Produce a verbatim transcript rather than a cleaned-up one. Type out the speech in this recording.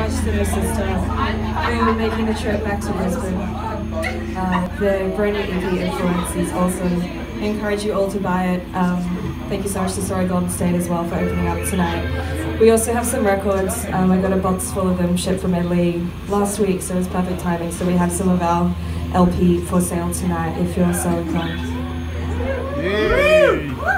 much to their sister who are making the trip back to Brisbane. Uh, the brand new E P Influence is awesome. I encourage you all to buy it. Um, thank you so much to Sorry Golden State as well for opening up tonight. We also have some records. Um, I got a box full of them shipped from Italy last week, so it was perfect timing. So we have some of our L P for sale tonight if you're so inclined. Yay!